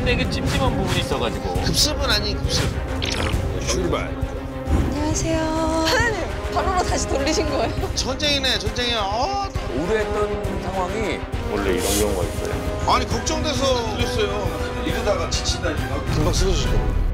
되게 찜찜한 부분이 있어가지고. 급습은 아닌 급습. 출발. 안녕하세요. 하나님, 바로로 다시 돌리신 거예요? 전쟁이네, 전쟁이야. 우려했던 상황이 원래 이런 경우가 있어요. 아니, 걱정돼서 들렸어요. 이러다가 지친다니까. 금방 쓰러지실 거예요.